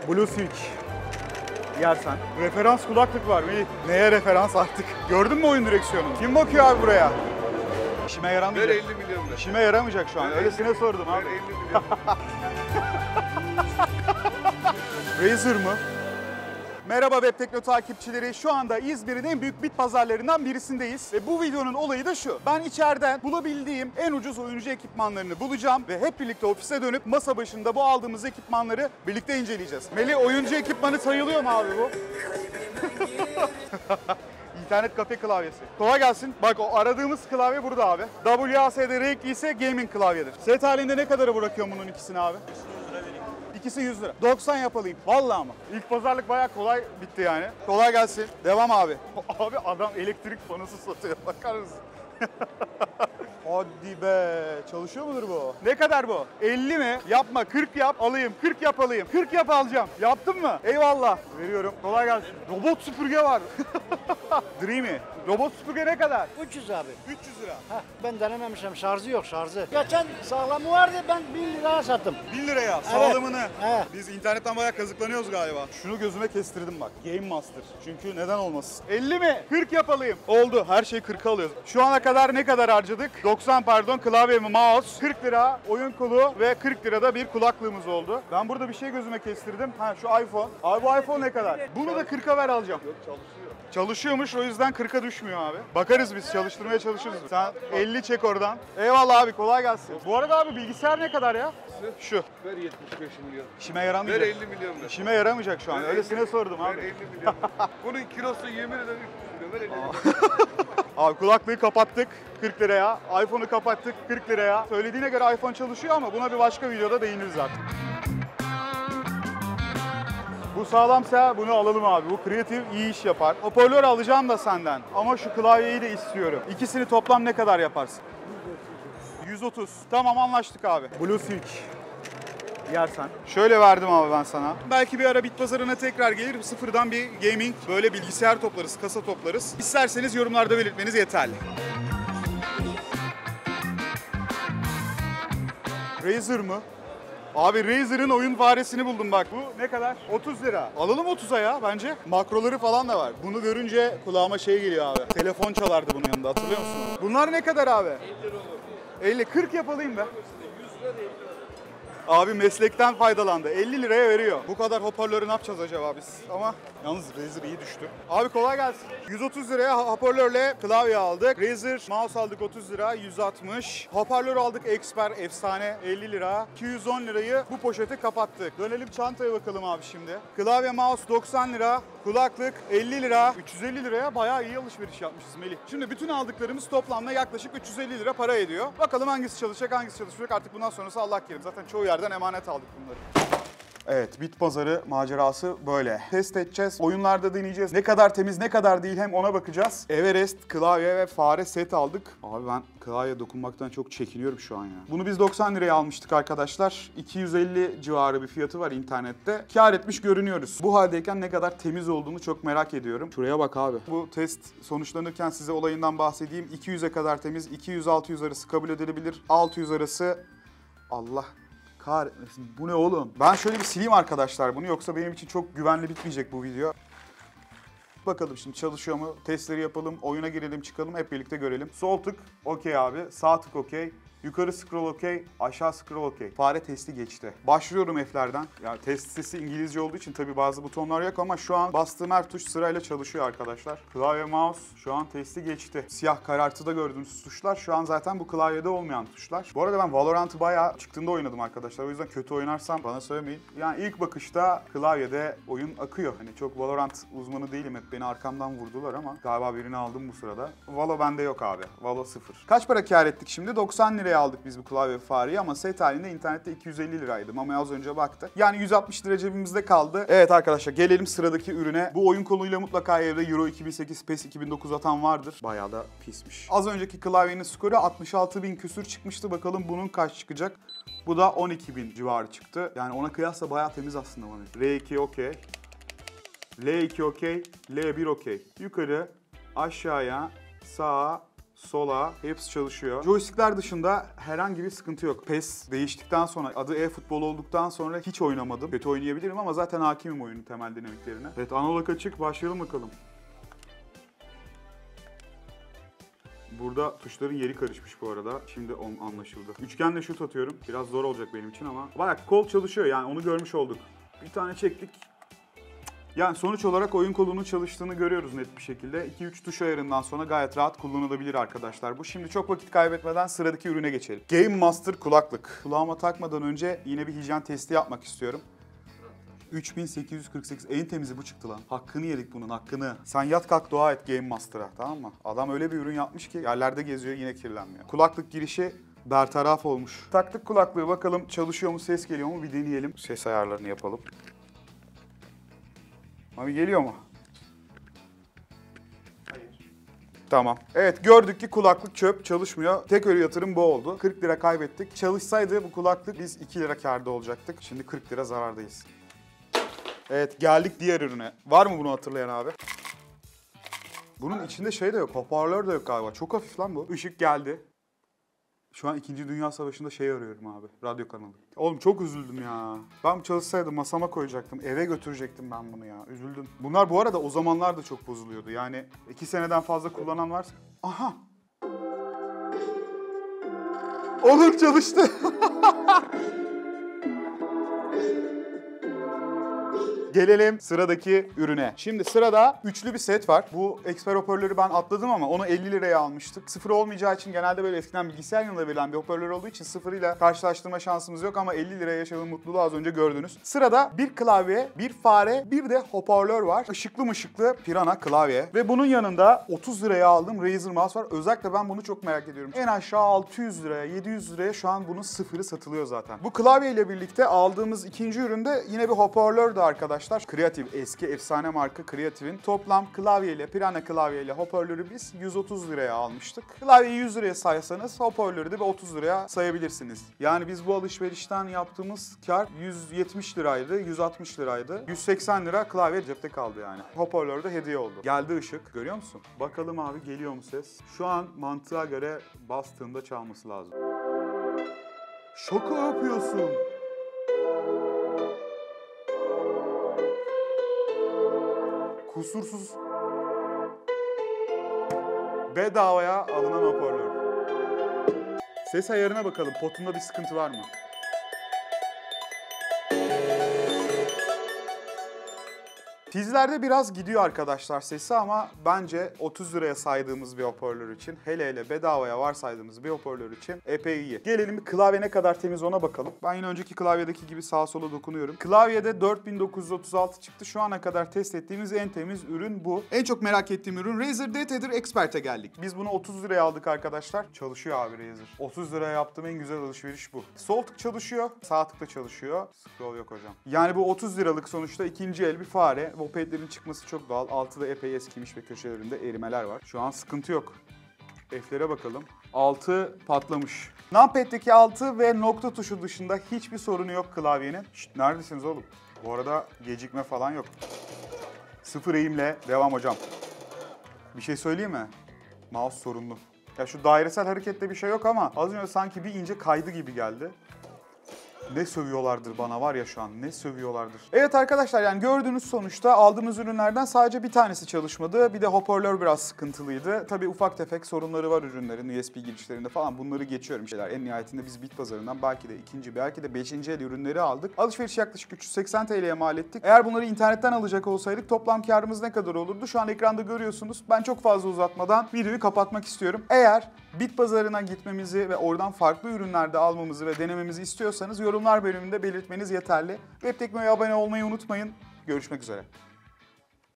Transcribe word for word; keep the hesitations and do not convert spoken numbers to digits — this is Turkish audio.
Blueswitch. Yersen. Referans kulaklık var Melih. Neye referans artık? Gördün mü oyun direksiyonunu? Kim bakıyor abi buraya? İşime yaramayacak. Ver elli milyon ver. İşime yaramayacak şu an. Ver Öylesine elli, sordum abi. Ver elli milyon. Razer mı? Merhaba Web Tekno takipçileri. Şu anda İzmir'in en büyük bit pazarlarından birisindeyiz. Ve bu videonun olayı da şu. Ben içeriden bulabildiğim en ucuz oyuncu ekipmanlarını bulacağım ve hep birlikte ofise dönüp masa başında bu aldığımız ekipmanları birlikte inceleyeceğiz. Melih, oyuncu ekipmanı sayılıyor mu abi bu? İnternet kafe klavyesi. Kolay gelsin. Bak, o aradığımız klavye burada abi. W A S D renkli ise gaming klavyedir. Set halinde ne kadara bırakıyorum bunun ikisini abi? İkisi yüz lira. doksan yapalım. Vallahi ama. İlk pazarlık bayağı kolay bitti yani. Kolay gelsin. Devam abi. Abi adam elektrik panosu satıyor. Bakar mısın? Hadi be. Çalışıyor mudur bu? Ne kadar bu? elli mi? Yapma. kırk yap alayım. kırk yap alayım. kırk yap alacağım. Yaptın mı? Eyvallah. Veriyorum. Kolay gelsin. Robot süpürge var. Dreamy. Robot süpürge ne kadar? üç yüz abi. üç yüz lira. Heh, ben denememişim, şarjı yok şarjı. Geçen sağlamı vardı, ben bin liraya sattım. bin liraya sağlamını. Evet. Biz internetten bayağı kazıklanıyoruz galiba. Şunu gözüme kestirdim bak. Game Master. Çünkü neden olmasın? elli mi? kırk yapalım. Oldu. Her şeyi kırka alıyoruz. Şu ana kadar ne kadar harcadık? doksan pardon. Klavye mi? Mouse. kırk lira oyun kolu ve kırk lirada bir kulaklığımız oldu. Ben burada bir şey gözüme kestirdim. Ha, şu iPhone. Abi bu iPhone ne kadar? Bunu da kırka ver alacağım. Yok, çalışıyor. Çalışıyormuş, o yüzden kırka düşmüyor abi. Bakarız biz, çalıştırmaya çalışırız. Sen elli çek oradan. Eyvallah abi, kolay gelsin. Bu arada abi bilgisayar ne kadar ya? Şu. Ver yetmiş beş milyon. İşime yaramayacak. Ver elli milyon ver. İşime yaramayacak şu an. Ver Öylesine elli, sordum ver abi. elli milyon. Bunun kilosu yemin ederim üç yüz milyon. Ver elli milyon. Abi kulaklığı kapattık kırk liraya. iPhone'u kapattık kırk liraya. Söylediğine göre iPhone çalışıyor ama buna bir başka videoda değiniriz artık. Bu sağlamsa bunu alalım abi. Bu Creative iyi iş yapar. Hoparlör alacağım da senden. Ama şu klavyeyi de istiyorum. İkisini toplam ne kadar yaparsın? yüz otuz. Tamam, anlaştık abi. Blueswitch. Yersen. Şöyle verdim abi ben sana. Belki bir ara bit pazarına tekrar gelir, sıfırdan bir gaming böyle bilgisayar toplarız, kasa toplarız. İsterseniz yorumlarda belirtmeniz yeterli. Razer mı? Abi Razer'ın oyun faresini buldum bak. Bu ne kadar? otuz lira. Alalım otuza ya bence. Makroları falan da var. Bunu görünce kulağıma şey geliyor abi. Telefon çalardı bunun yanında, hatırlıyor musun? Bunlar ne kadar abi? elli lira olur. elli, kırk yapalım be. yüz lira elli lira. Abi meslekten faydalandı. elli liraya veriyor. Bu kadar hoparlörü ne yapacağız acaba biz? Ama yalnız Razer iyi düştü. Abi kolay gelsin. yüz otuz liraya hoparlörle klavye aldık. Razer mouse aldık otuz lira, yüz altmış. Hoparlör aldık Exper efsane elli lira. iki yüz on lirayı bu poşete kapattık. Dönelim çantaya bakalım abi şimdi. Klavye mouse doksan lira. Kulaklık elli lira. üç yüz elli liraya bayağı iyi alışveriş yapmışız Melih. Şimdi bütün aldıklarımız toplamda yaklaşık üç yüz elli lira para ediyor. Bakalım hangisi çalışacak, hangisi çalışmayacak. Artık bundan sonrası Allah kerim. Zaten çoğu yerden emanet aldık bunları. Evet, bit pazarı macerası böyle. Test edeceğiz, oyunlarda deneyeceğiz. Ne kadar temiz, ne kadar değil, hem ona bakacağız. Everest klavye ve fare set aldık. Abi ben klavyeye dokunmaktan çok çekiniyorum şu an ya. Bunu biz doksan liraya almıştık arkadaşlar. iki yüz elli civarı bir fiyatı var internette. Kâr etmiş görünüyoruz. Bu haldeyken ne kadar temiz olduğunu çok merak ediyorum. Şuraya bak abi. Bu test sonuçlanırken size olayından bahsedeyim. iki yüze kadar temiz, iki yüz altı yüz arası kabul edilebilir. altı yüz arası Allah kahretmesin. Bu ne oğlum? Ben şöyle bir sileyim arkadaşlar bunu, yoksa benim için çok güvenli bitmeyecek bu video. Bakalım şimdi çalışıyor mu? Testleri yapalım, oyuna girelim, çıkalım, hep birlikte görelim. Sol tık okey abi, sağ tık okey. Yukarı scroll okey, aşağı scroll okey. Fare testi geçti. Başlıyorum F'lerden. Yani test sesi İngilizce olduğu için tabii bazı butonlar yok ama şu an bastığım her tuş sırayla çalışıyor arkadaşlar. Klavye, mouse şu an testi geçti. Siyah karartıda gördüğünüz tuşlar şu an zaten bu klavyede olmayan tuşlar. Bu arada ben Valorant'ı bayağı çıktığında oynadım arkadaşlar. O yüzden kötü oynarsam bana söylemeyin. Yani ilk bakışta klavyede oyun akıyor. Hani çok Valorant uzmanı değilim. Hep beni arkamdan vurdular ama galiba birini aldım bu sırada. Valo bende yok abi. Valo sıfır. Kaç para kâr ettik şimdi? doksan liraya aldık biz bu klavye fareyi ama set halinde internette iki yüz elli liraydı. Ama az önce baktık. Yani yüz altmış lira cebimizde kaldı. Evet arkadaşlar, gelelim sıradaki ürüne. Bu oyun koluyla mutlaka evde Euro iki bin sekiz, PES iki bin dokuz atan vardır. Bayağı da pismiş. Az önceki klavyenin skoru altmış altı bin küsür çıkmıştı. Bakalım bunun kaç çıkacak? Bu da on iki bin civarı çıktı. Yani ona kıyasla bayağı temiz aslında bana. R iki okey. L iki okey. L bir okey. Yukarı, aşağıya, sağa, sola hepsi çalışıyor. Joystickler dışında herhangi bir sıkıntı yok. PES değiştikten sonra, adı e-futbol olduktan sonra hiç oynamadım. Kötü oynayabilirim ama zaten hakimim oyunun temel dinamiklerine. Evet, analog açık, başlayalım bakalım. Burada tuşların yeri karışmış bu arada. Şimdi on anlaşıldı. Üçgenle şut atıyorum. Biraz zor olacak benim için ama. Bak, kol çalışıyor yani, onu görmüş olduk. Bir tane çektik. Yani sonuç olarak oyun kolunun çalıştığını görüyoruz net bir şekilde. iki üç tuş ayarından sonra gayet rahat kullanılabilir arkadaşlar bu. Şimdi çok vakit kaybetmeden sıradaki ürüne geçelim. Game Master kulaklık. Kulağıma takmadan önce yine bir hijyen testi yapmak istiyorum. üç bin sekiz yüz kırk sekiz, en temizi bu çıktı lan. Hakkını yedik bunun, hakkını. Sen yat kalk dua et Game Master'a, tamam mı? Adam öyle bir ürün yapmış ki yerlerde geziyor, yine kirlenmiyor. Kulaklık girişi bertaraf olmuş. Taktık kulaklığı, bakalım çalışıyor mu, ses geliyor mu bir deneyelim. Ses ayarlarını yapalım. Abi geliyor mu? Hayır. Tamam. Evet, gördük ki kulaklık çöp, çalışmıyor. Tek öyle yatırım bu oldu. kırk lira kaybettik. Çalışsaydı bu kulaklık biz iki lira kârda olacaktık. Şimdi kırk lira zarardayız. Evet, geldik diğer ürüne. Var mı bunu hatırlayan abi? Bunun içinde şey de yok, hoparlör de yok galiba. Çok hafif lan bu. Işık geldi. Şu an İkinci Dünya Savaşı'nda şey arıyorum abi, radyo kanalı. Oğlum çok üzüldüm ya. Ben çalışsaydım masama koyacaktım, eve götürecektim ben bunu ya. Üzüldüm. Bunlar bu arada o zamanlar da çok bozuluyordu. Yani iki seneden fazla kullanan varsa... Aha! Olur, çalıştı. Gelelim sıradaki ürüne. Şimdi sırada üçlü bir set var. Bu Expert hoparlörü ben atladım ama onu elli liraya almıştık. Sıfır olmayacağı için, genelde böyle eskiden bilgisayar yanında verilen bir hoparlör olduğu için sıfırıyla karşılaştırma şansımız yok ama elli liraya yaşadığım mutluluğu az önce gördünüz. Sırada bir klavye, bir fare, bir de hoparlör var. Işıklı mışıklı Pirana klavye. Ve bunun yanında otuz liraya aldığım Razer mouse var. Özellikle ben bunu çok merak ediyorum. En aşağı altı yüz liraya, yedi yüz liraya şu an bunun sıfırı satılıyor zaten. Bu klavye ile birlikte aldığımız ikinci üründe yine bir hoparlör de arkadaşlar. Creative, eski efsane marka Creative'in toplam klavyeyle, Pirana klavyeyle hoparlörü biz yüz otuz liraya almıştık. Klavyeyi yüz liraya saysanız hoparlörü de otuz liraya sayabilirsiniz. Yani biz bu alışverişten yaptığımız kar yüz yetmiş liraydı, yüz altmış liraydı. yüz seksen lira klavye cepte kaldı yani. Hoparlör de hediye oldu. Geldi ışık, görüyor musun? Bakalım abi, geliyor mu ses? Şu an mantığa göre bastığında çalması lazım. Şaka yapıyorsun. Kusursuz, bedavaya alınan hoparlör. Ses ayarına bakalım, potunda bir sıkıntı var mı? Tizlerde biraz gidiyor arkadaşlar sesi ama bence otuz liraya saydığımız bir hoparlör için, hele hele bedavaya varsaydığımız bir hoparlör için epey iyi. Gelelim bir klavye ne kadar temiz ona bakalım. Ben yine önceki klavyedeki gibi sağa sola dokunuyorum. Klavyede dört bin dokuz yüz otuz altı çıktı. Şu ana kadar test ettiğimiz en temiz ürün bu. En çok merak ettiğim ürün Razer DT'dir, Expert'e geldik. Biz bunu otuz liraya aldık arkadaşlar. Çalışıyor abi Razer. otuz liraya yaptığım en güzel alışveriş bu. Sol tık çalışıyor, sağ tık da çalışıyor. Scroll yok hocam. Yani bu otuz liralık sonuçta ikinci el bir fare. Bu padlerin çıkması çok doğal. Altı da epey eskimiş ve köşelerinde erimeler var. Şu an sıkıntı yok. F'lere bakalım. altı patlamış. Numpad'deki altı ve nokta tuşu dışında hiçbir sorunu yok klavyenin. Şşt, neredesiniz oğlum? Bu arada gecikme falan yok. Sıfır eğimle devam hocam. Bir şey söyleyeyim mi? Mouse sorunlu. Ya şu dairesel harekette bir şey yok ama az önce sanki bir ince kaydı gibi geldi. Ne sövüyorlardır bana var ya şu an, ne sövüyorlardır. Evet arkadaşlar, yani gördüğünüz sonuçta aldığımız ürünlerden sadece bir tanesi çalışmadı. Bir de hoparlör biraz sıkıntılıydı. Tabii ufak tefek sorunları var ürünlerin, U S B girişlerinde falan, bunları geçiyorum şeyler. En nihayetinde biz bit pazarından belki de ikinci, belki de beşinci el ürünleri aldık. Alışveriş yaklaşık üç yüz seksen T L'ye mal ettik. Eğer bunları internetten alacak olsaydık toplam karımız ne kadar olurdu? Şu an ekranda görüyorsunuz. Ben çok fazla uzatmadan videoyu kapatmak istiyorum. Eğer bit pazarına gitmemizi ve oradan farklı ürünlerde almamızı ve denememizi istiyorsanız yorumlar bölümünde belirtmeniz yeterli. Web Tekno'ya abone olmayı unutmayın. Görüşmek üzere.